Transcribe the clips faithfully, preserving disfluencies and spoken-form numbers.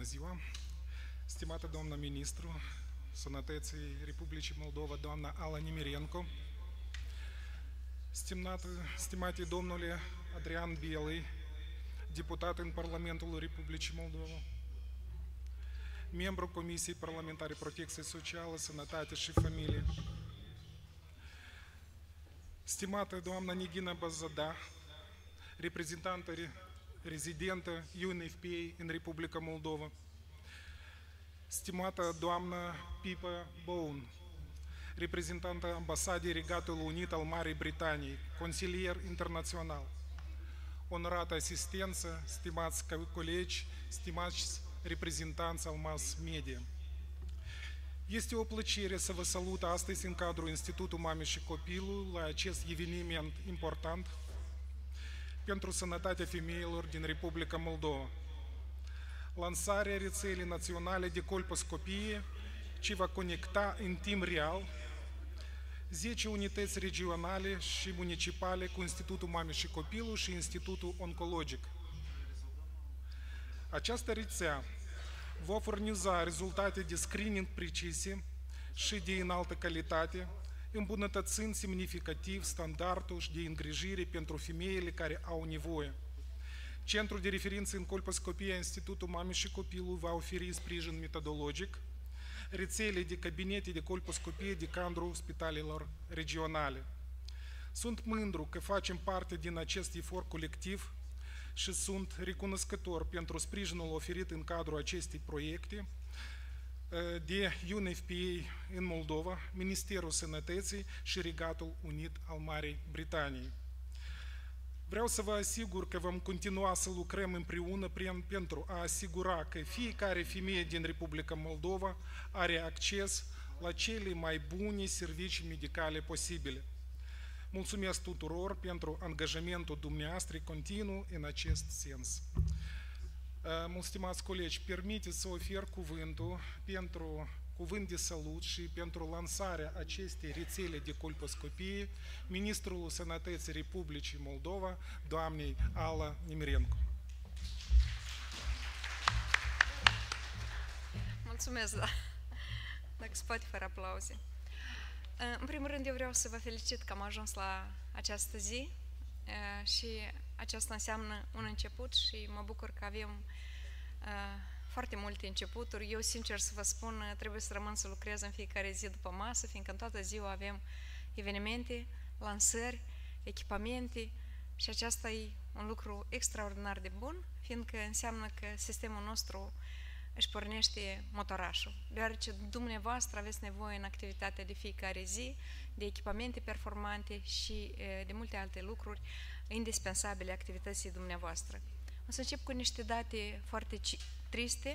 Bună ziua! Stimată doamnă ministru Sănătății Republicii Moldova, doamna Alla Nemirenko, stimată, stimate domnule Adrian Bielui, deputat în Parlamentul Republicii Moldova, membru Comisiei Parlamentare Protecție Socială, Sănătate și Familie, stimată doamna Nigina Bazada, reprezentantă rezidentă U N F P A în Republica Moldova, stimată doamnă Pippa Bone, reprezentantă Ambasadei Regatului Unit al Marii Britanii, consilier internațional, onorată asistență, stimați colegi, stimați reprezentanți al mass media. Este o plăcere să vă salut astăzi în cadrul Institutului Mamei și Copilului la acest eveniment important pentru sănătatea femeilor din Republica Moldova. Lansarea rețelei naționale de colposcopie, ce va conecta în timp real zece unități regionale și municipale cu Institutul Mamei și Copilului și Institutul Oncologic. Această rețea va furniza rezultate de screening precise și de înaltă calitate, îmbunătățind semnificativ standardul de îngrijire pentru femeile care au nevoie. Centrul de referință în colposcopie a Institutul Mamei și Copilului va oferi sprijin metodologic, rețele de cabinete de colposcopie de cadrul spitalelor regionale. Sunt mândru că facem parte din acest efort colectiv și sunt recunoscător pentru sprijinul oferit în cadrul acestei proiecte de U N F P A în Moldova, Ministerul Sănătății și Regatul Unit al Marii Britanii. Vreau să vă asigur că vom continua să lucrăm împreună pentru a asigura că fiecare femeie din Republica Moldova are acces la cele mai bune servicii medicale posibile. Mulțumesc tuturor pentru angajamentul dumneavoastră continuu în acest sens. Mult stimați colegi, permiteți să ofer cuvântul pentru cuvânt de salut și pentru lansarea acestei rețele de colposcopie Ministrul Sănătății Republicii Moldova, doamnei Alla Nemirenko. Mulțumesc, da. Dacă se poate fără aplauze. În primul rând, eu vreau să vă felicit că am ajuns la această zi și aceasta înseamnă un început și mă bucur că avem foarte multe începuturi. Eu, sincer să vă spun, trebuie să rămân să lucrez în fiecare zi după masă, fiindcă în toată ziua avem evenimente, lansări, echipamente și aceasta e un lucru extraordinar de bun, fiindcă înseamnă că sistemul nostru își pornește motorașul, deoarece dumneavoastră aveți nevoie în activitatea de fiecare zi de echipamente performante și de multe alte lucruri indispensabile activității dumneavoastră. O să încep cu niște date foarte triste.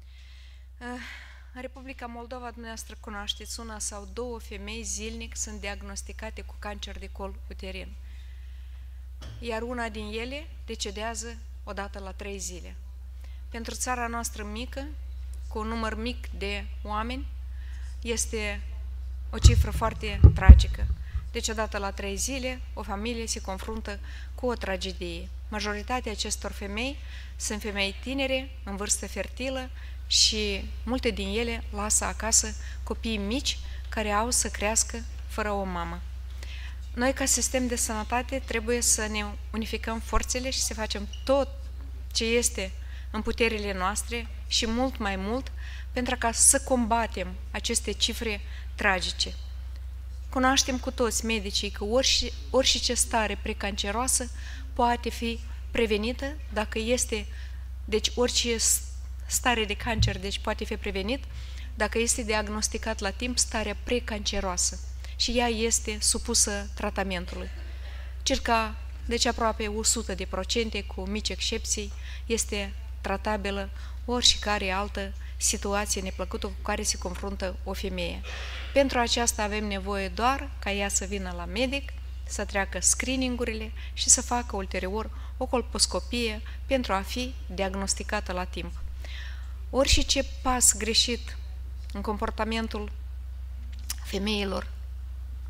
În Republica Moldova, dumneavoastră cunoașteți, una sau două femei zilnic sunt diagnosticate cu cancer de col uterin, iar una din ele decedează odată la trei zile. Pentru țara noastră mică, cu un număr mic de oameni, este o cifră foarte tragică. Deci, odată la trei zile, o familie se confruntă cu o tragedie. Majoritatea acestor femei sunt femei tinere, în vârstă fertilă și multe din ele lasă acasă copii mici care au să crească fără o mamă. Noi, ca sistem de sănătate, trebuie să ne unificăm forțele și să facem tot ce este în puterile noastre și mult mai mult pentru ca să combatem aceste cifre tragice. Cunoaștem cu toți medicii că orice, orice stare precanceroasă poate fi prevenită dacă este, deci orice stare de cancer deci poate fi prevenit dacă este diagnosticat la timp starea precanceroasă și ea este supusă tratamentului. Circa, deci aproape o sută de procente, cu mici excepții, este tratabilă oricare altă situație neplăcută cu care se confruntă o femeie. Pentru aceasta avem nevoie doar ca ea să vină la medic, să treacă screening-urile și să facă ulterior o colposcopie pentru a fi diagnosticată la timp. Orice pas greșit în comportamentul femeilor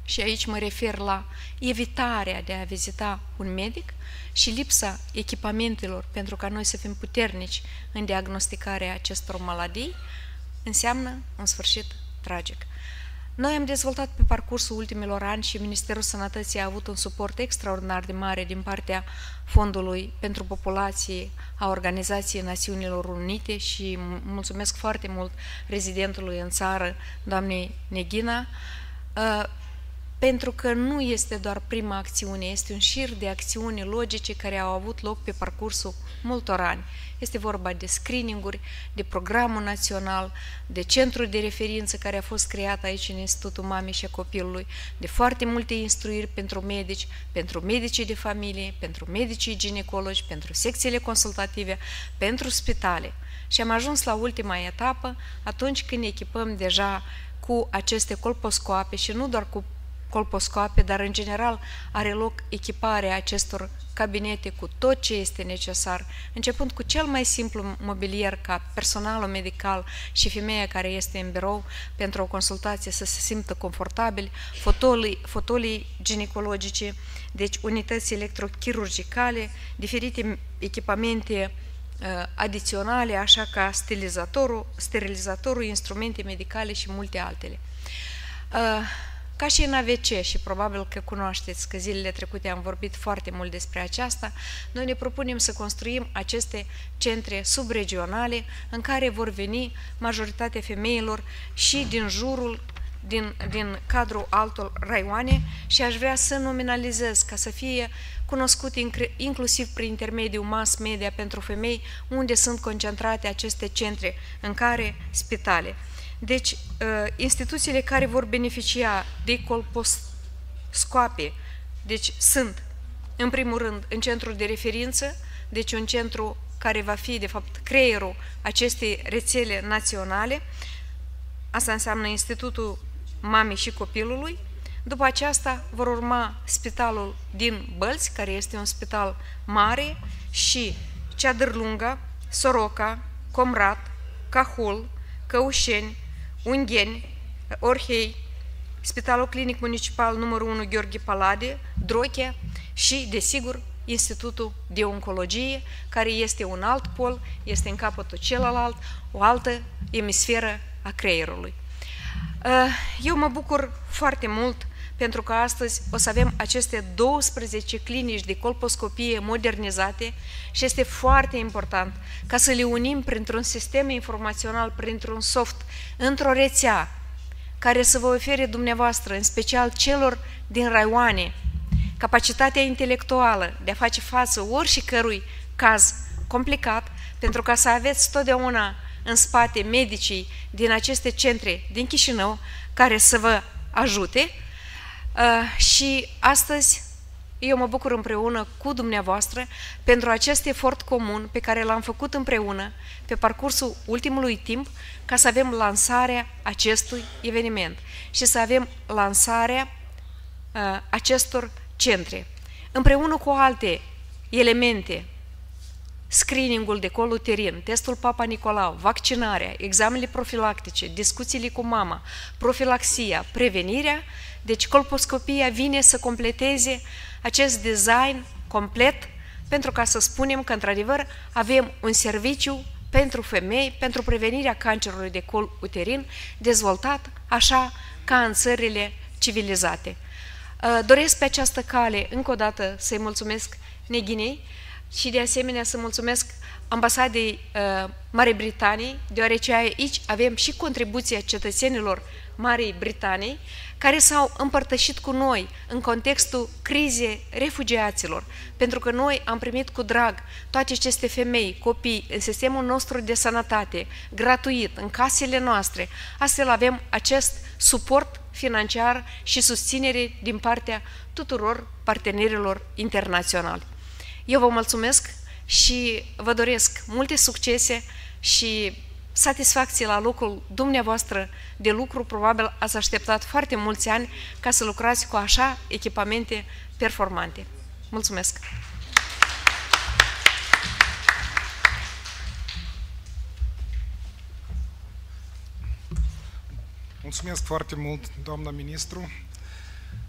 și aici mă refer la evitarea de a vizita un medic și lipsa echipamentelor pentru ca noi să fim puternici în diagnosticarea acestor maladii, înseamnă un sfârșit tragic. Noi am dezvoltat pe parcursul ultimilor ani și Ministerul Sănătății a avut un suport extraordinar de mare din partea Fondului pentru Populație a Organizației Națiunilor Unite și mulțumesc foarte mult rezidentului în țară, doamnei Neghina, pentru că nu este doar prima acțiune, este un șir de acțiuni logice care au avut loc pe parcursul multor ani. Este vorba de screening-uri, de programul național, de centrul de referință care a fost creat aici în Institutul Mamei și a Copilului, de foarte multe instruiri pentru medici, pentru medicii de familie, pentru medicii ginecologi, pentru secțiile consultative, pentru spitale. Și am ajuns la ultima etapă atunci când ne echipăm deja cu aceste colposcoape și nu doar cu colposcoape, dar în general are loc echiparea acestor cabinete cu tot ce este necesar, începând cu cel mai simplu mobilier ca personalul medical și femeia care este în birou pentru o consultație să se simtă confortabil, fotolii, fotolii ginecologice, deci unități electrochirurgicale, diferite echipamente uh, adiționale, așa ca sterilizatorul, sterilizatorul, instrumente medicale și multe altele. Uh, Ca și în A V C, și probabil că cunoașteți că zilele trecute am vorbit foarte mult despre aceasta, noi ne propunem să construim aceste centre subregionale în care vor veni majoritatea femeilor și din jurul, din, din cadrul altor raioane și aș vrea să nominalizez ca să fie cunoscut inclusiv prin intermediul mass media pentru femei unde sunt concentrate aceste centre, în care spitale. Deci, instituțiile care vor beneficia de colposcoape, deci sunt, în primul rând, în centrul de referință, deci un centru care va fi, de fapt, creierul acestei rețele naționale, asta înseamnă Institutul Mamei și Copilului. După aceasta vor urma spitalul din Bălți, care este un spital mare, și Ceadârlunga, Soroca, Comrat, Cahul, Căușeni, Ungheni, Orhei, Spitalul Clinic Municipal numărul unu Gheorghe Palade, Drochea și, desigur, Institutul de Oncologie, care este un alt pol, este în capătul celălalt, o altă emisferă a creierului. Eu mă bucur foarte mult pentru că astăzi o să avem aceste douăsprezece clinici de colposcopie modernizate și este foarte important ca să le unim printr-un sistem informațional, printr-un soft, într-o rețea care să vă ofere dumneavoastră, în special celor din raioane, capacitatea intelectuală de a face față oricărui caz complicat, pentru ca să aveți totdeauna în spate medicii din aceste centre din Chișinău care să vă ajute. Uh, și astăzi eu mă bucur împreună cu dumneavoastră pentru acest efort comun pe care l-am făcut împreună pe parcursul ultimului timp ca să avem lansarea acestui eveniment și să avem lansarea uh, acestor centre. Împreună cu alte elemente, screeningul de col uterin, testul Papa Nicolau, vaccinarea, examenele profilactice, discuțiile cu mama, profilaxia, prevenirea, deci colposcopia vine să completeze acest design complet pentru ca să spunem că, într-adevăr, avem un serviciu pentru femei, pentru prevenirea cancerului de col uterin, dezvoltat așa ca în țările civilizate. Doresc pe această cale, încă o dată, să-i mulțumesc Neghinei și, de asemenea, să mulțumesc Ambasadei Marii Britanii, deoarece aici avem și contribuția cetățenilor Marii Britanii, care s-au împărtășit cu noi în contextul crizei refugiaților, pentru că noi am primit cu drag toate aceste femei, copii, în sistemul nostru de sănătate, gratuit, în casele noastre. Astfel avem acest suport financiar și susținere din partea tuturor partenerilor internaționali. Eu vă mulțumesc și vă doresc multe succese și satisfacție la locul dumneavoastră de lucru. Probabil ați așteptat foarte mulți ani ca să lucrați cu așa echipamente performante. Mulțumesc! Mulțumesc foarte mult, doamna ministru.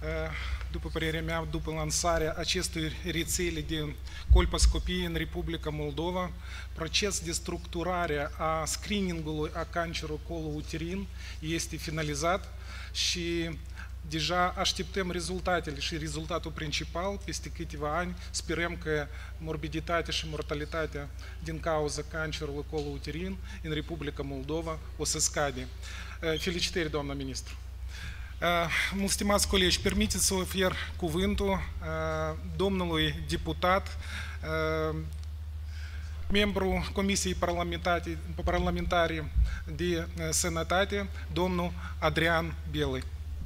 după părerea mea, după lansarea acestui rețele de colposcopie în Republica Moldova, proces de structurare a screeningului a cancerului colo-uterin este finalizat și deja așteptăm rezultatele și rezultatul principal peste câteva ani. Sperăm că morbiditatea și mortalitatea din cauza cancerului colo-uterin în Republica Moldova o să scade. Felicitări, doamna ministru! Mult stimați colegi, permiteți să ofer cuvântul domnului deputat, membru Comisiei Parlamentare de Sănătate, domnul Adrian Belă.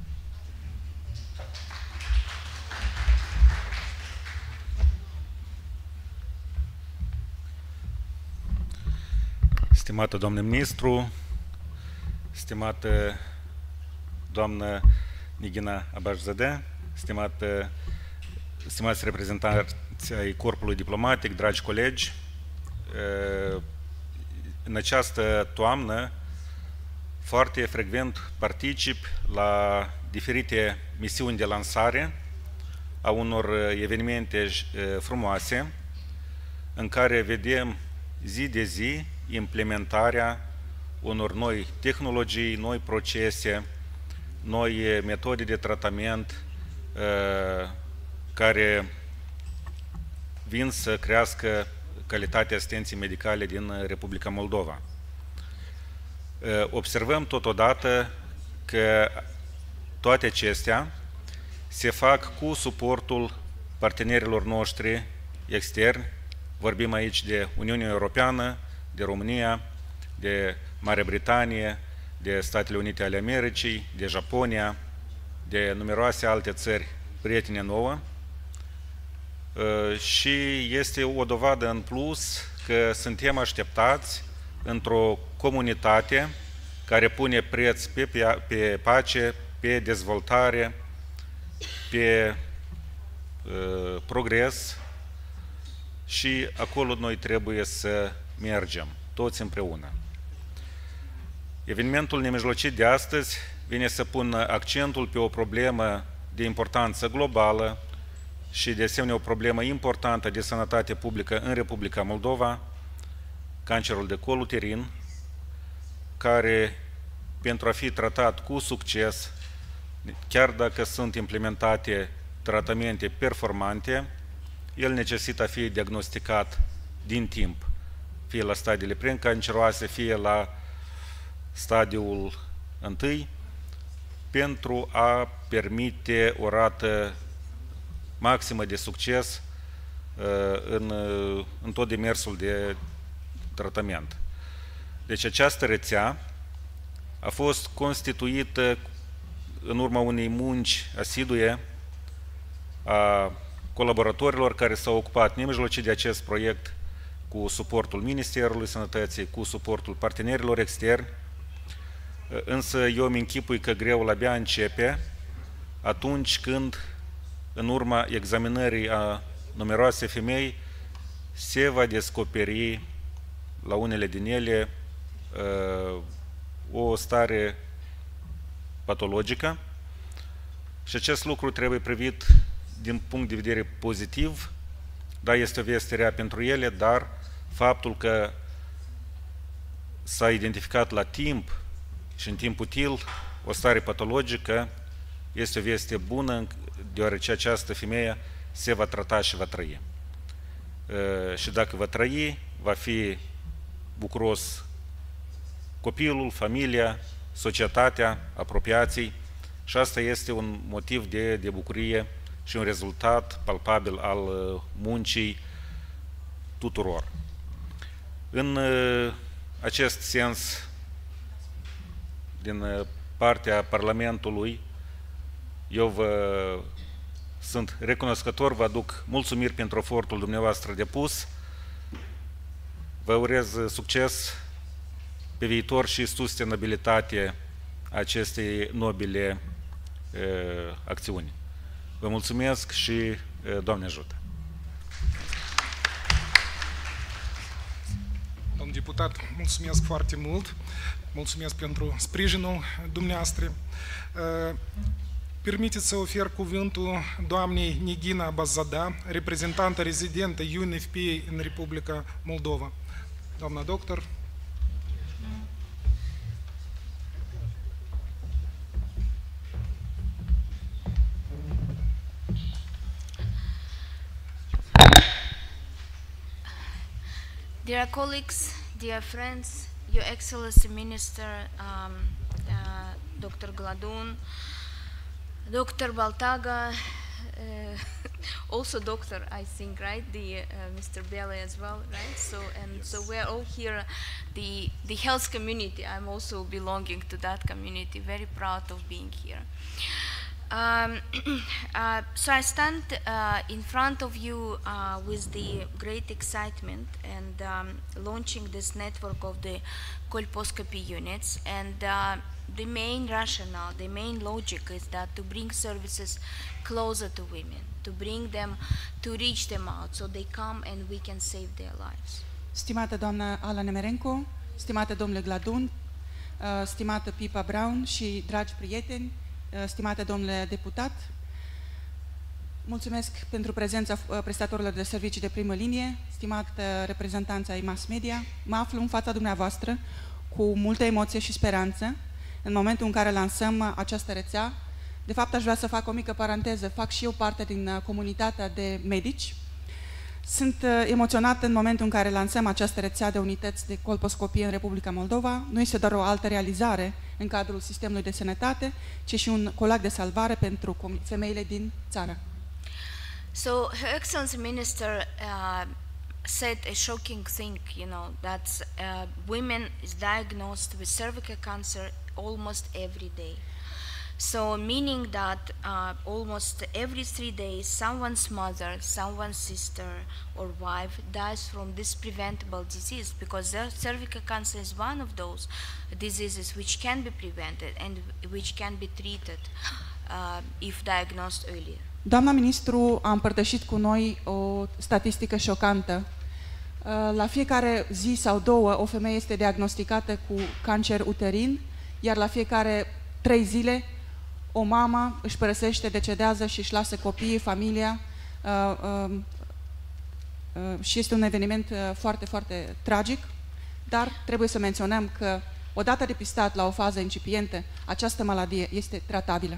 Stimată doamnă ministru, stimată doamnă Nighina Abașzadeh, stimată, stimați reprezentanți ai corpului diplomatic, dragi colegi, în această toamnă foarte frecvent particip la diferite misiuni de lansare a unor evenimente frumoase în care vedem zi de zi implementarea unor noi tehnologii, noi procese, noi metode de tratament care vin să crească calitatea asistenței medicale din Republica Moldova. Observăm totodată că toate acestea se fac cu suportul partenerilor noștri externi. Vorbim aici de Uniunea Europeană, de România, de Marea Britanie, de Statele Unite ale Americii, de Japonia, de numeroase alte țări prietene nouă. Și este o dovadă în plus că suntem așteptați într-o comunitate care pune preț pe, pe pace, pe dezvoltare, pe uh, progres și acolo noi trebuie să mergem, toți împreună. Evenimentul nemijlocit de astăzi vine să pună accentul pe o problemă de importanță globală și de asemenea o problemă importantă de sănătate publică în Republica Moldova, cancerul de col uterin, care pentru a fi tratat cu succes, chiar dacă sunt implementate tratamente performante, el necesită a fi diagnosticat din timp, fie la stadiile precanceroase, fie la stadiul întâi, pentru a permite o rată maximă de succes în, în tot demersul de tratament. Deci această rețea a fost constituită în urma unei munci asidue a colaboratorilor care s-au ocupat nemijlocit de acest proiect cu suportul Ministerului Sănătății, cu suportul partenerilor externi, însă eu îmi închipui că greul abia începe atunci când, în urma examinării a numeroase femei, se va descoperi la unele din ele o stare patologică și acest lucru trebuie privit din punct de vedere pozitiv. Da, este o veste rea pentru ele, dar faptul că s-a identificat la timp și în timp util o stare patologică este o veste bună, deoarece această femeie se va trata și va trăi. Și dacă va trăi, va fi bucuros copilul, familia, societatea, apropiații și asta este un motiv de, de bucurie și un rezultat palpabil al muncii tuturor. În acest sens, din partea Parlamentului, eu vă sunt recunoscător, vă aduc mulțumiri pentru efortul dumneavoastră depus. Vă urez succes pe viitor și sustenabilitate acestei nobile uh, acțiuni. Vă mulțumesc și uh, Doamne ajută! Domnul deputat, mulțumesc foarte mult. Mulțumesc pentru sprijinul dumneavoastră. Permiteți să ofer cuvântul doamnei Nigina Bazada, reprezentantă rezidentă U N F P A în Republica Moldova. Doamna doctor. Dear colleagues, dear friends, Your Excellency Minister, um, uh, Doctor Gladun, Doctor Baltaga, uh, also Doctor, I think, right? The uh, Mister Bele as well, right? So and yes. So we're all here, the the health community. I'm also belonging to that community. Very proud of being here. Um, uh, so I stand uh, in front of you uh, with the great excitement and um, launching this network of the colposcopy units, and uh, the main rationale, the main logic is that to bring services closer to women, to bring them, to reach them out so they come and we can save their lives. Stimată doamnă Ala Nemerenko, stimată domnule Gladun, stimată Pipa Brown și dragi prieteni, stimate domnule deputat, mulțumesc pentru prezența prestatorilor de servicii de primă linie, stimată reprezentanță ai mass media. Mă aflu în fața dumneavoastră cu multă emoție și speranță în momentul în care lansăm această rețea. De fapt, aș vrea să fac o mică paranteză. Fac și eu parte din comunitatea de medici. Sunt emoționată în momentul în care lansăm această rețea de unități de colposcopie în Republica Moldova. Nu este doar o altă realizare în cadrul sistemului de sănătate, ci și un colac de salvare pentru femeile din țară. So, Her Excellency Minister uh, said a shocking thing, you know, that uh, women is diagnosed with cervical cancer almost every day. So, meaning that uh, almost every three days, someone's mother, someone's sister or wife dies from this preventable disease, because cervical cancer is one of those diseases which can be prevented and which can be treated uh, if diagnosed earlier. Doamna ministru a împărtășit cu noi o statistică șocantă. La fiecare zi sau două o femeie este diagnosticată cu cancer uterin, iar la fiecare trei zile o mamă își părăsește, decedează și își lasă copiii, familia, uh, uh, uh, și este un eveniment uh, foarte, foarte tragic, dar trebuie să menționăm că odată depistat la o fază incipientă, această maladie este tratabilă.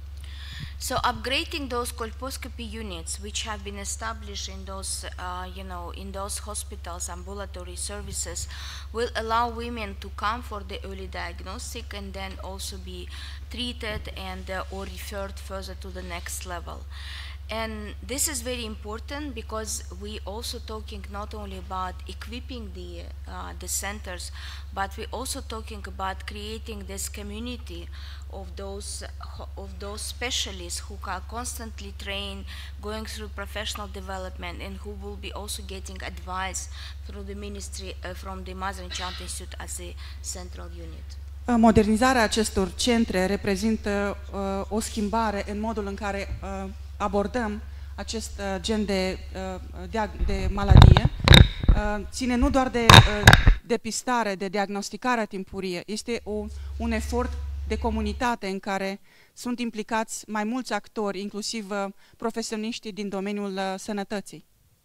So upgrading those colposcopy units, which have been established in those, uh, you know, in those hospitals, ambulatory services, will allow women to come for the early diagnostic and then also be treated and uh, or referred further to the next level. And this is very important because we also talking not only about equipping the uh, the centers, but we also talking about creating this community of those of those specialists who are constantly trained, going through professional development, and who will be also getting advice through the ministry, uh, from the Mother and Child Institute as a central unit. Modernizarea acestor centre reprezintă uh, o schimbare în modul în care uh, abordăm acest uh, gen de, uh, de, de maladie. Uh, ține nu doar de uh, depistare, de diagnosticare timpurie, este o, un efort de comunitate în care sunt implicați mai mulți actori, inclusiv uh, profesioniștii din domeniul uh, sănătății.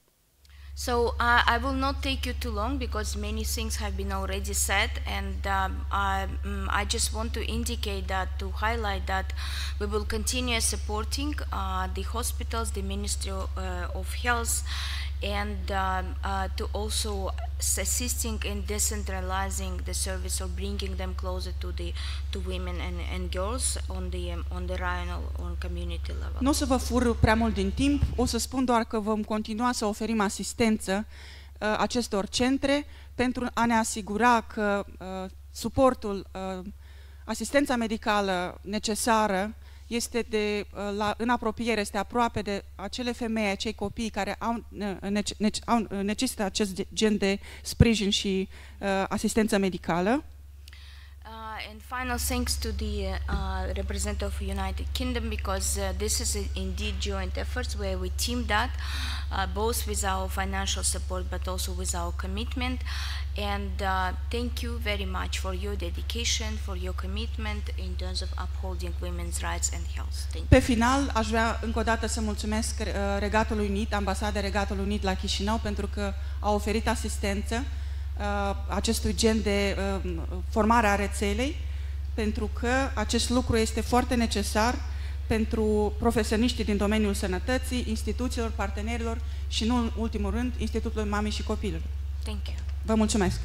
So uh, I will not take you too long because many things have been already said, and um, I, um, I just want to indicate that, to highlight that we will continue supporting uh, the hospitals, the Ministry of, uh, of Health, and um, uh, to also assisting in decentralizing the service or bringing them closer to the to women and, and girls on the um, on the regional on community level. Nu o să vă fur prea mult din timp, o să spun doar că vom continua să oferim asistență uh, acestor centre pentru a ne asigura că uh, suportul, uh, asistența medicală necesară este de, la, în apropiere, este aproape de acele femei, acei copii care au, nece, nece, au, necesită acest gen de sprijin și uh, asistență medicală. Uh, and final thanks to the uh, representative of United Kingdom, because uh, this is a, indeed joint efforts where we teamed up uh, both with our financial support but also with our commitment. And uh, thank you very much for your dedication, for your commitment in terms of upholding women's rights and health. Thank you. Pe final, aș vrea încă o dată să mulțumesc uh, Regatului Unit, Ambasada Regatului Unit la Chișinău, pentru că a oferit asistență uh, acestui gen de uh, formare a rețelei, pentru că acest lucru este foarte necesar pentru profesioniștii din domeniul sănătății, instituțiilor, partenerilor și, nu în ultimul rând, Institutului Mamei și Copilului. Thank you. Vă mulțumesc!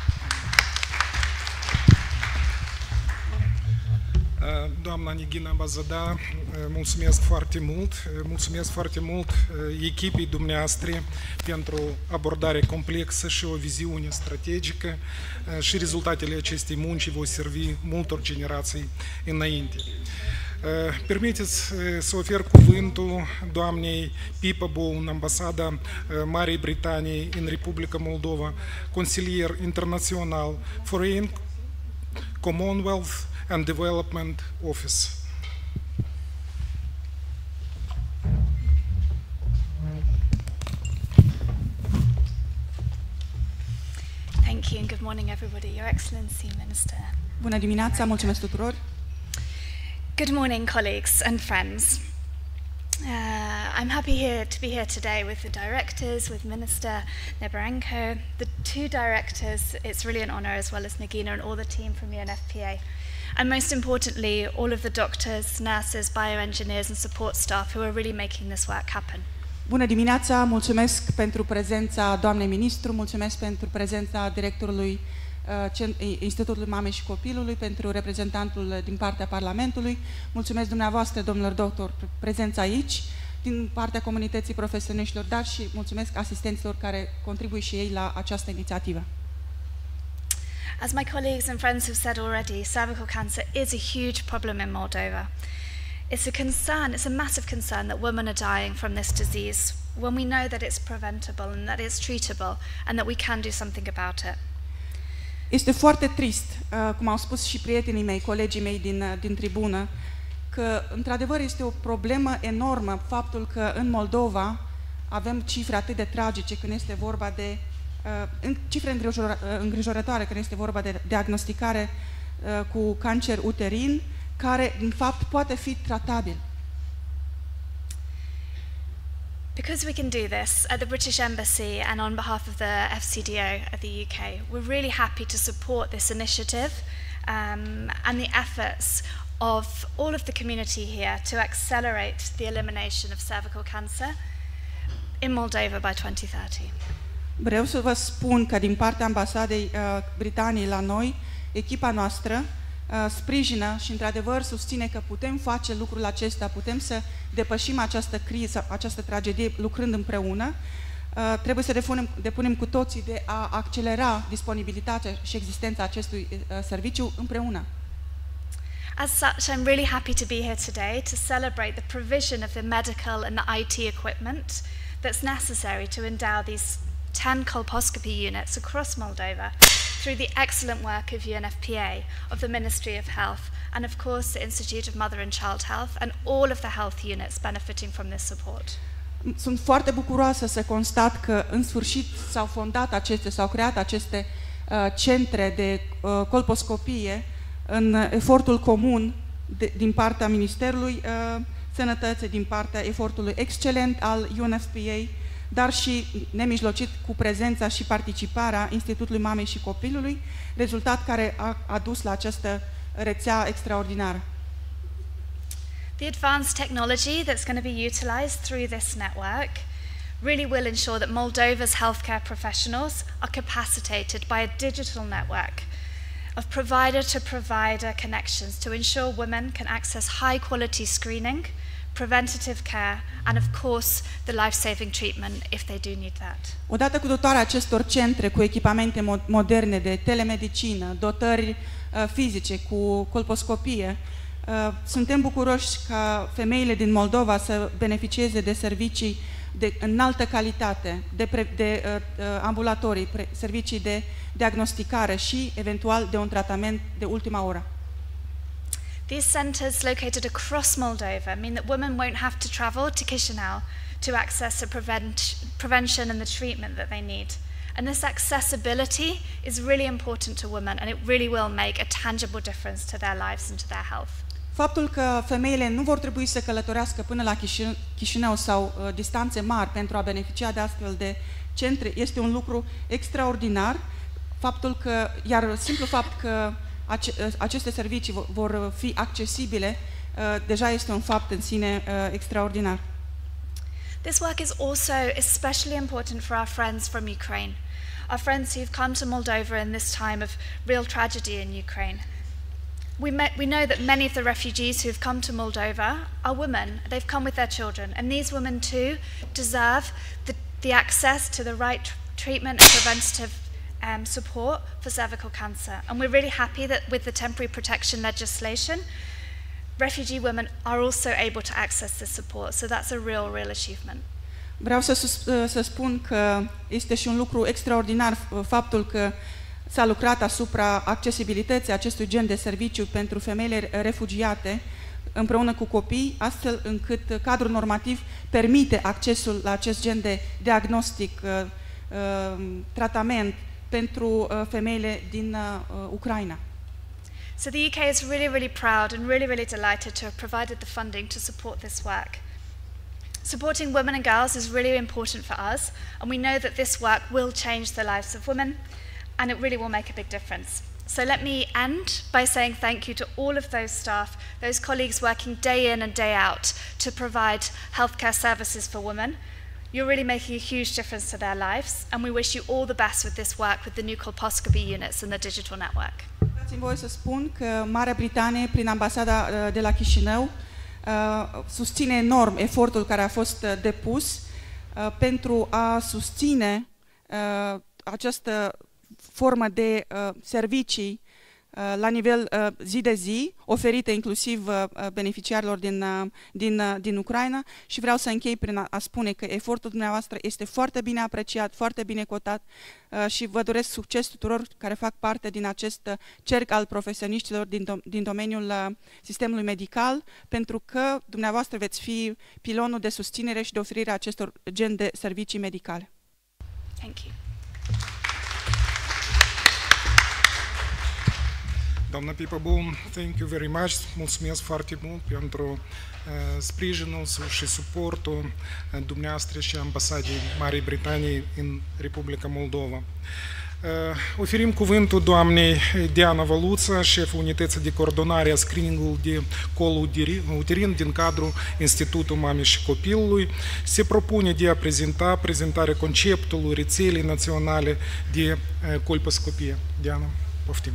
Doamna Nighina Bazada, mulțumesc foarte mult, mulțumesc foarte mult echipei dumneavoastră pentru abordare complexă și o viziune strategică și rezultatele acestei munci vor servi multor generații înainte. Permiteți să ofer cuvântul doamnei Pippa Bowen, ambasada Marii Britanii în Republica Moldova, consilier internațional, Foreign, Commonwealth and Development Office. Thank you and good morning everybody. Your Excellency, Minister. Bună dimineața, mulțumesc tuturor! Good morning, colleagues and friends. Uh, I'm happy here to be here today with the directors, with Minister Nebarenko, the two directors. It's really an honor, as well as Nagina and all the team from U N F P A. And most importantly, all of the doctors, nurses, bioengineers and support staff who are really making this work happen. Bună dimineața, mulțumesc pentru prezența doamnei ministru, mulțumesc pentru prezența directorului Institutului Mamei și Copilului, pentru reprezentantul din partea Parlamentului. Mulțumesc dumneavoastră, domnilor doctor, prezența aici, din partea comunității profesioniștilor, dar și mulțumesc asistenților care contribuie și ei la această inițiativă. As my colleagues and friends have said already, cervical cancer is a huge problem in Moldova. It's a concern, it's a massive concern that women are dying from this disease when we know that it's preventable and that it's treatable and that we can do something about it. Este foarte trist, cum au spus și prietenii mei, colegii mei din, din tribună, că într-adevăr este o problemă enormă faptul că în Moldova avem cifre atât de tragice când este vorba de cifre îngrijorătoare când este vorba de diagnosticare cu cancer uterin, care în fapt poate fi tratabil. Because we can do this at the British Embassy and on behalf of the F C D O of the U K, we're really happy to support this initiative um, and the efforts of all of the community here to accelerate the elimination of cervical cancer in Moldova by twenty thirty. Vreau să vă spun că din partea ambasadei uh, Britaniei la noi, echipa noastră uh, sprijină și într-adevăr susține că putem face lucrul acesta, putem să depășim această criză, această tragedie lucrând împreună. Uh, trebuie să depunem, depunem cu toții de a accelera disponibilitatea și existența acestui uh, serviciu împreună. As such, I'm really happy to be here today to celebrate the provision of the medical and the I T equipment that's necessary to endow these ten colposcopy units across Moldova through the excellent work of U N F P A, of the Ministry of Health, and of course the Institute of Mother and Child Health, and all of the health units benefiting from this support. Sunt foarte bucuroasă să constat că în sfârșit s-au fondat aceste, s-au creat aceste uh, centre de uh, colposcopie în efortul comun de, din partea Ministerului uh, Sănătății, din partea efortului excelent al U N F P A, dar și nemijlocit cu prezența și participarea Institutului Mamei și Copilului, rezultat care a, a dus la această rețea extraordinară. The advanced technology that's going to be utilized through this network really will ensure that Moldova's healthcare professionals are capacitated by a digital network of provider-to-provider connections to ensure women can access high-quality screening, preventative care, and of course the life-saving treatment if they do need that. Odată cu dotarea acestor centre cu echipamente mo moderne de telemedicină, dotări uh, fizice cu colposcopie, uh, suntem bucuroși ca femeile din Moldova să beneficieze de servicii de înaltă calitate, de, pre, de uh, ambulatorii, pre, servicii de diagnosticare și, eventual, de un tratament de ultima oră. These centres located across Moldova mean that women won't have to travel to Chisinau to access the prevent prevention and the treatment that they need. And this accessibility is really important to women, and it really will make a tangible difference to their lives and to their health. Faptul că femeile nu vor trebui să călătorească până la Chișinău sau uh, distanțe mari pentru a beneficia de astfel de centre este un lucru extraordinar. Faptul că, iar simplu fapt că ace aceste servicii vor fi accesibile uh, deja este un fapt în sine uh, extraordinar. This work is also especially important for our friends from Ukraine, our friends who've come to Moldova in this time of real tragedy in Ukraine. We, met, we know that many of the refugees who've come to Moldova are women. They've come with their children, and these women too deserve the, the access to the right treatment and preventative um, support for cervical cancer. And we're really happy that with the temporary protection legislation, refugee women are also able to access this support. So that's a real, real achievement. Vreau să, să spun că este și un lucru extraordinar faptul că s-a lucrat asupra accesibilității acestui gen de serviciu pentru femeile refugiate împreună cu copii, astfel încât cadrul normativ permite accesul la acest gen de diagnostic, tratament pentru femeile din Ucraina. So the U K is really, really proud and really, really delighted to have provided the funding to support this work. Supporting women and girls is really important for us, and we know that this work will change the lives of women, and it really will make a big difference. So let me end by saying thank you to all of those staff, those colleagues working day in and day out to provide healthcare services for women. You're really making a huge difference to their lives, and we wish you all the best with this work with the new colposcopy units and the digital network. Dați-mi voie să spun că Marea Britanie, prin ambasada de la Chișinău, susține enorm efortul care a fost depus pentru a susține această formă de uh, servicii uh, la nivel uh, zi de zi, oferite inclusiv uh, beneficiarilor din, uh, din, uh, din Ucraina, și vreau să închei prin a, a spune că efortul dumneavoastră este foarte bine apreciat, foarte bine cotat uh, și vă doresc succes tuturor care fac parte din acest uh, cerc al profesioniștilor din, dom din domeniul uh, sistemului medical, pentru că dumneavoastră veți fi pilonul de susținere și de oferire a acestor gen de servicii medicale. Thank you. Doamna Pipa Boom, thank you very much. Mulțumesc foarte mult pentru uh, sprijinul și suportul uh, dumneavoastră și ambasadei Marii Britanii în Republica Moldova. Uh, oferim cuvântul doamnei Diana Valuța, șeful unității de coordonare a screeningului de col uterin din cadrul Institutului Mamei și Copilului. Se propune de a prezenta prezentarea conceptului rețelei naționale de uh, colposcopie. Diana, poftim.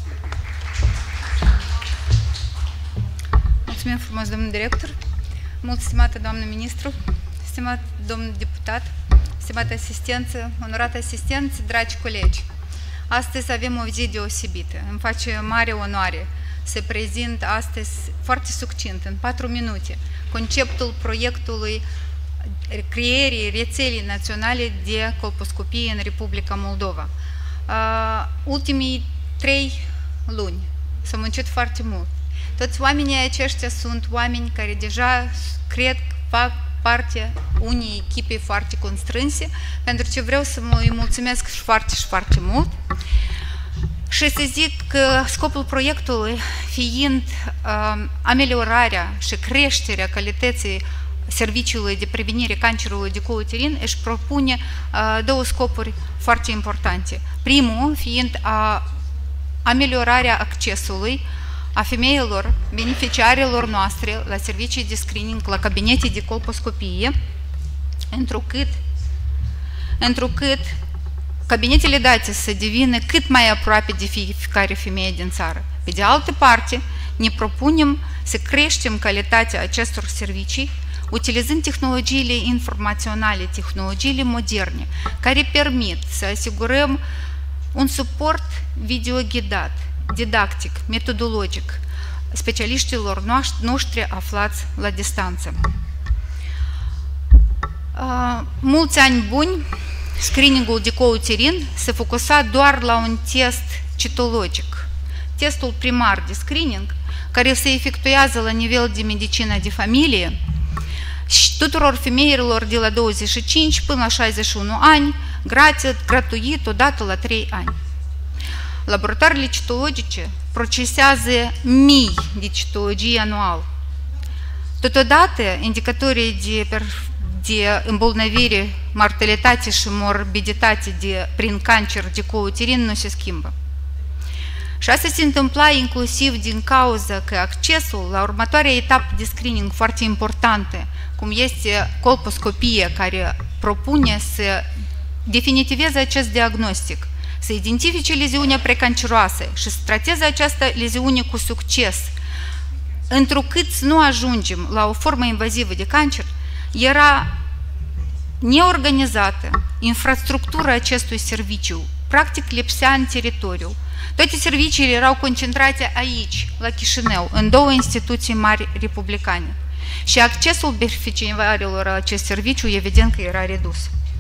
Mulțumim frumos, domnul director, mult stimată doamnă ministru, stimat domnul deputat, stimată asistență, onorată asistență, dragi colegi. Astăzi avem o zi deosebită. Îmi face mare onoare să prezint astăzi, foarte succint, în patru minute, conceptul proiectului creierii rețelei naționale de colposcopie în Republica Moldova. Uh, ultimii trei luni s-au muncit foarte mult. Toți oamenii aceștia sunt oameni care deja cred că fac parte unei echipe foarte constrânse, pentru ce vreau să mă îi mulțumesc și foarte și foarte mult. Și să zic că scopul proiectului, fiind uh, ameliorarea și creșterea calității serviciului de prevenire cancerului de col uterin, își propune uh, două scopuri foarte importante. Primul fiind a ameliorarea accesului a femeilor, beneficiarilor noastre la servicii de screening, la cabinete de colposcopie, întrucât, întrucât cabinetele date să devină cât mai aproape de fiecare femeie din țară. Pe de altă parte, ne propunem să creștem calitatea acestor servicii utilizând tehnologiile informaționale, tehnologiile moderne, care permit să asigurăm un suport videoghidat, didactic, metodologic, specialiștilor noștri aflați la distanță. Mulți ani buni, screeningul dicouterin se focusa doar la un test citologic. Testul primar de screening, care se efectuează la nivel de medicină de familie și tuturor femeilor de la douăzeci și cinci până la șaizeci și unu ani, gratis, gratuit, odată la trei ani. Laboratoarele citologice procesează mii de citologii anual. Totodată, indicatorii de, de îmbolnăvire, mortalitate și morbiditate de, prin cancer de couterin nu se schimbă. Și asta se întâmpla inclusiv din cauza că accesul la următoarea etapă de screening foarte importantă, cum este colposcopia, care propune să definitiveze acest diagnostic, să identifice leziunea precanceroasă și să trateze această leziune cu succes, întrucât nu ajungem la o formă invazivă de cancer, era neorganizată. Infrastructura acestui serviciu practic lipsea în teritoriu. Toate serviciile erau concentrate aici, la Chișinău, în două instituții mari republicane. Și accesul beneficiarilor la acest serviciu, evident că era redus.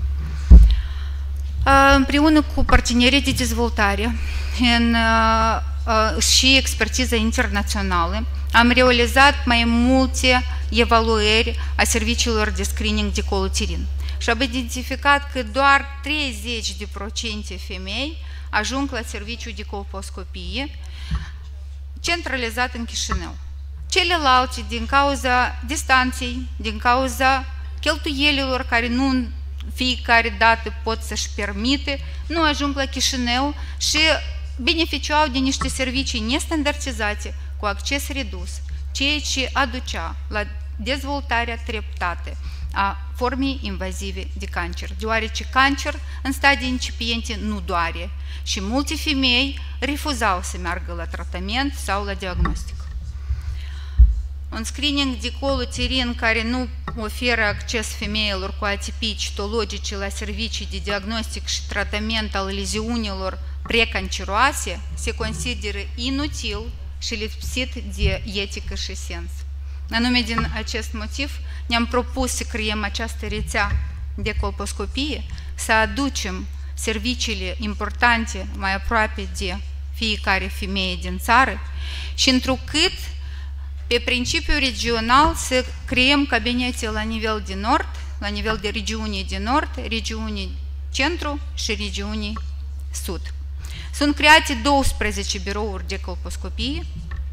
Împreună cu partenerii de dezvoltare în, și expertiza internațională, am realizat mai multe evaluări a serviciilor de screening de couterin și am identificat că doar treizeci de procente femei ajung la serviciul de colposcopie centralizat în Chișinău. Celelalte, din cauza distanței, din cauza cheltuielilor care nu în fiecare dată pot să-și permite, nu ajung la Chișinău și beneficiau de niște servicii nestandardizate, cu acces redus, ceea ce aducea la dezvoltarea treptată a formei invazive de cancer, deoarece cancer în stadii incipiente nu doare și multe femei refuzau să meargă la tratament sau la diagnostic. Un screening de couterin care nu oferă acces femeilor cu atipii citologice la servicii de diagnostic și tratament al leziunilor precanceroase se consideră inutil și lipsit de etică și sens. Anume din acest motiv ne-am propus să creăm această rețea de colposcopie, să aducem serviciile importante mai aproape de fiecare femeie din țară și întrucât pe principiu regional să creăm cabinete la nivel de nord, la nivel de regiunii de nord, regiunii centru și regiunii sud. Sunt create douăsprezece birouri de colposcopie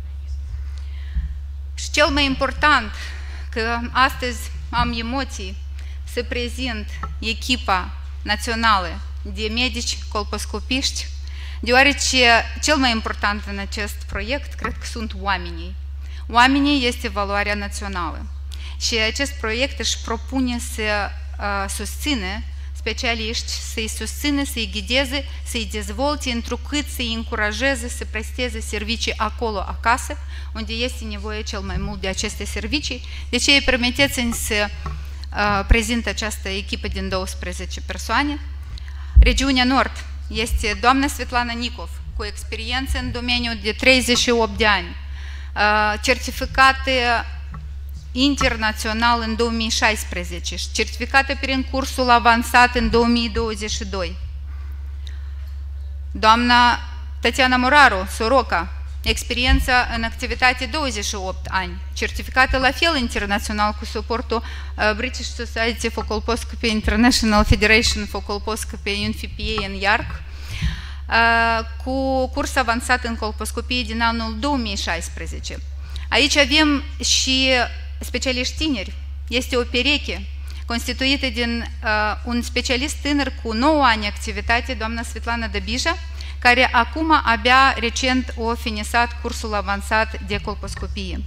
și cel mai important că astăzi am emoții să prezint echipa națională de medici colposcopiști, deoarece cel mai important în acest proiect cred că sunt oamenii. Oamenii este valoarea națională și acest proiect își propune să uh, susțină specialiști, să-i susțină, să-i ghideze, să-i dezvolte, întrucât să-i încurajeze să presteze servicii acolo, acasă, unde este nevoie cel mai mult de aceste servicii. De ce îi permiteți-mi să uh, prezint această echipă din douăsprezece persoane. Regiunea Nord este doamna Svetlana Nicov, cu experiență în domeniul de treizeci și opt de ani, uh, certificată internațional în două mii șaisprezece și certificată prin cursul avansat în două mii douăzeci și doi. Doamna Tatiana Moraru, Soroca, experiență în activitate douăzeci și opt ani, certificată la fel internațional cu suportul uh, British Society for Colposcopy, International Federation for Colposcopy, U N F P A în Iarc, uh, cu curs avansat în colposcopie din anul două mii șaisprezece. Aici avem și specialiști tineri. Este o pereche constituită din uh, un specialist tânăr cu nouă ani activitate, doamna Svetlana Dabija, care acum abia recent a finisat cursul avansat de colposcopie.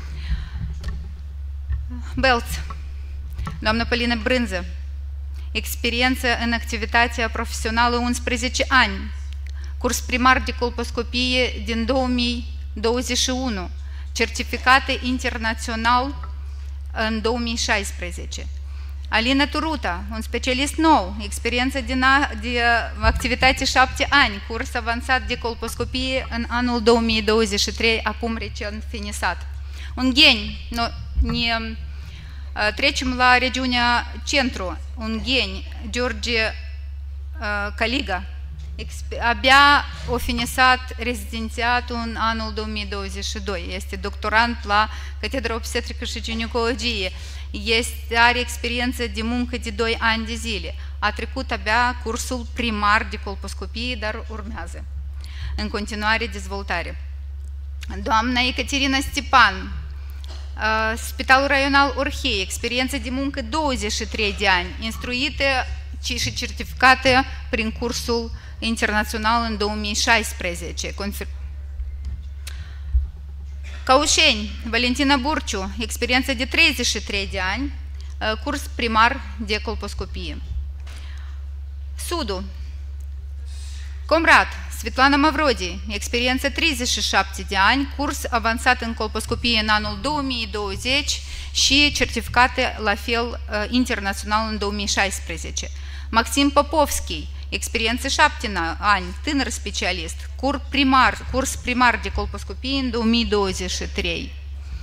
Belț, doamna Polina Brânză, experiență în activitatea profesională unsprezece ani, curs primar de colposcopie din două mii douăzeci și unu, certificată internațional în două mii șaisprezece. Alina Turuta, un specialist nou, experiență din a, de activitate șapte ani, curs avansat de colposcopie în anul două mii douăzeci și trei, acum recent finisat. Un geni, no, ne Trecem la regiunea Centru, Ungheni, George Caliga. Abia a finisat rezidențiatul în anul două mii douăzeci și doi. Este doctorant la Catedra Obstetrică și Ginecologie. Este, are experiență de muncă de doi ani de zile. A trecut abia cursul primar de colposcopie, dar urmează în continuare dezvoltare. Doamna Ecaterina Stepan, Spitalul Raional Orhei, experiență de muncă douăzeci și trei de ani, instruită și certificată prin cursul internațional în două mii șaisprezece. Caușeni, Valentina Burciu, experiență de treizeci și trei de ani, curs primar de colposcopie. Sudul, Comrat, Svetlana Mavrodi, experiență treizeci și șapte de ani, curs avansat în colposcopie în anul două mii douăzeci și certificată la fel internațional în două mii șaisprezece. Maxim Popovski, experiență șapte ani, tânăr specialist, curs primar, curs primar de colposcopie în două mii douăzeci și trei.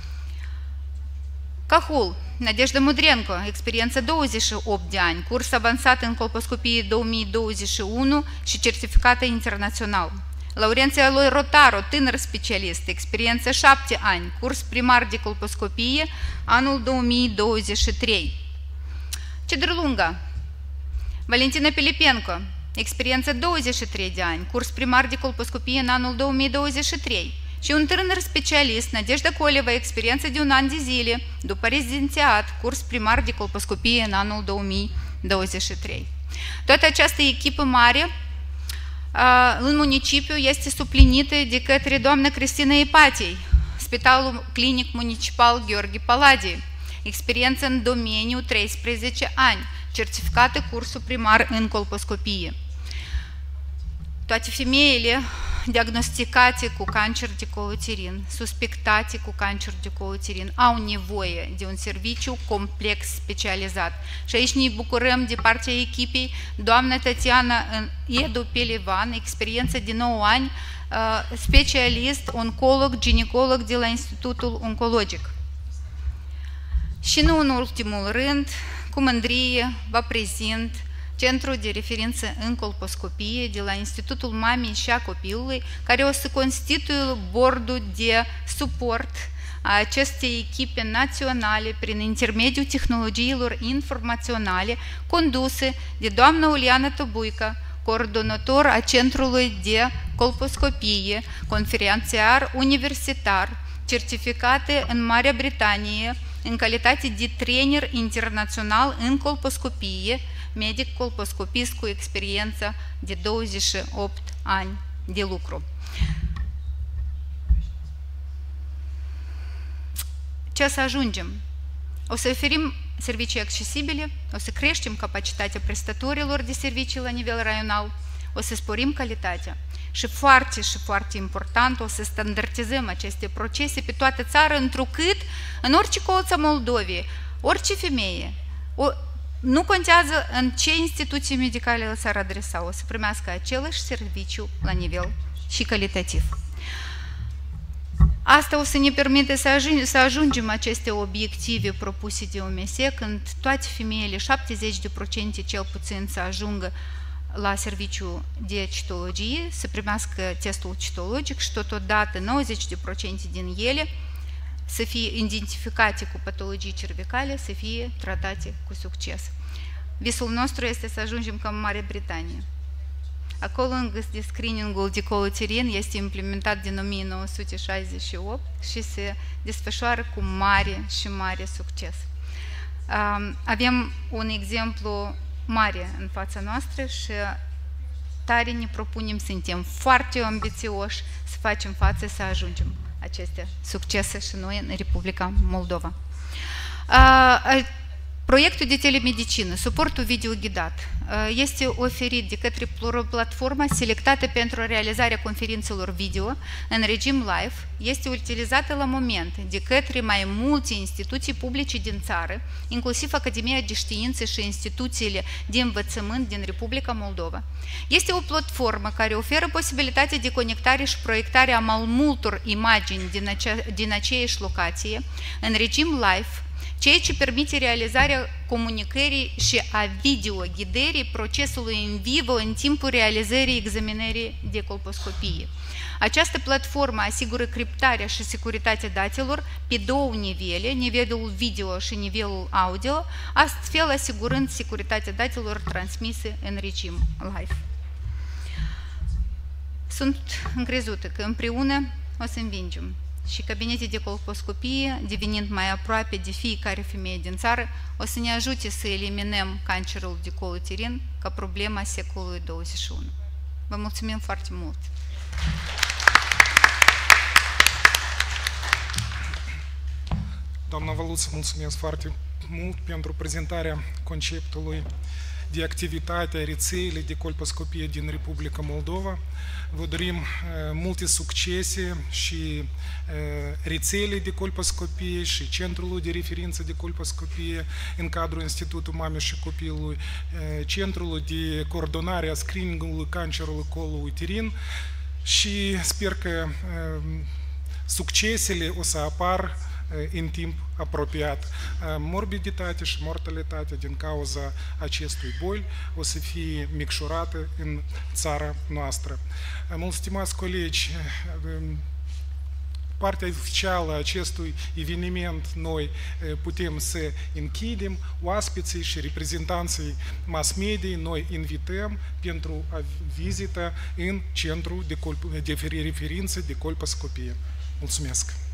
Cahul, Nadejda Mudrenco, experiență douăzeci și opt de ani, curs avansat în colposcopie două mii douăzeci și unu și certificată internațional. Laurenția Eloi Rotaro, tânăr specialist, experiență șapte ani, curs primar de colposcopie, anul două mii douăzeci și trei. Cedrlunga, Valentina Pilipenko, experiență douăzeci și trei de ani, curs primar de colposcopie în anul două mii douăzeci și trei. Și un tânăr specialist, Nadejda Coleva, experiență de un an de zile, după rezidențiat, curs primar de colposcopie în anul două mii douăzeci și trei. Toată această echipă mare în municipiu este suplinită de către doamna Cristina Ipatei, Spitalul Clinic Municipal Gheorghe Paladie, experiență în domeniu treisprezece ani, certificată cursul primar în colposcopie. Toate femeile diagnosticate cu cancer de coluterin, suspectate cu cancer de coluterin, au nevoie de un serviciu complex specializat. Și aici ne bucurăm de partea echipei doamna Tatiana Edu Pelivan, experiență de nouă ani, specialist, oncolog, ginecolog de la Institutul Oncologic. Și nu în ultimul rând, cu mândrie vă prezint Centrul de referință în colposcopie de la Institutul Mamei și a Copilului, care o să constituie bordul de suport a acestei echipe naționale prin intermediul tehnologiilor informaționale conduse de doamna Uliana Tobuica, coordonator a Centrului de colposcopie, conferențiar universitar, certificate în Marea Britanie în calitate de trainer internațional în colposcopie, medic colposcopist cu experiență de douăzeci și opt ani de lucru. Ce să ajungem? O să oferim servicii accesibile, o să creștem capacitatea prestatorilor de servicii la nivel raional, o să sporim calitatea și foarte și foarte important, o să standardizăm aceste procese pe toată țara, întrucât în orice colț a Moldovei, orice femeie, o, nu contează în ce instituții medicale s-ar adresa, o să primească același serviciu la nivel și calitativ. Asta o să ne permite să, ajung, să ajungem aceste obiective propuse de O M S, când toate femeile, șaptezeci la sută cel puțin, să ajungă la serviciu de citologie, să primească testul citologic și totodată nouăzeci la sută din ele să fie identificate cu patologii cervicale, să fie tratate cu succes. Visul nostru este să ajungem ca în Marea Britanie. Acolo de screening-ul de coluterin este implementat din o mie nouă sute șaizeci și opt și se desfășoară cu mare și mare succes. Avem un exemplu mare în fața noastră și tare ne propunem, suntem foarte ambițioși să facem față să ajungem aceste succese și noi în Republica Moldova. Proiectul de telemedicină, suportul video-ghidat, este oferit de către platforma selectată pentru realizarea conferințelor video în regim live, este utilizată la moment de către mai multe instituții publice din țară, inclusiv Academia de Științe și instituțiile de învățământ din Republica Moldova. Este o platformă care oferă posibilitatea de conectare și proiectare a mai multor imagini din, acea, din aceeași locație în regim live, ceea ce permite realizarea comunicării și a videoghidării procesului în vivo în timpul realizării examinării de colposcopie. Această platformă asigură criptarea și securitatea datelor pe două nivele, nivelul video și nivelul audio, astfel asigurând securitatea datelor transmise în regim live. Sunt încrezută că împreună o să învingem și cabinete de colposcopie, devenind mai aproape de fiecare femeie din țară, o să ne ajute să eliminăm cancerul de col uterin ca problema secolului douăzeci și unu. Vă mulțumim foarte mult! Doamna Văluță, mulțumesc foarte mult pentru prezentarea conceptului de activitate a rețelei de colposcopie din Republica Moldova. Vă dorim uh, multe succese și uh, rețele de colposcopie și centrul de referință de colposcopie în cadrul Institutului Mamei și Copilului, uh, centrul de coordonare a screeningului cancerului colului uterin și sper că uh, succesele o să apar în timp apropiat. Morbiditate și mortalitate din cauza acestui boli o să fie micșorată în țara noastră. Mult stimați colegi, partea oficială a acestui eveniment noi putem să închidem. Oaspeții și reprezentanții mass media noi invităm pentru a vizita în centru de, de referință de colposcopie. Mulțumesc!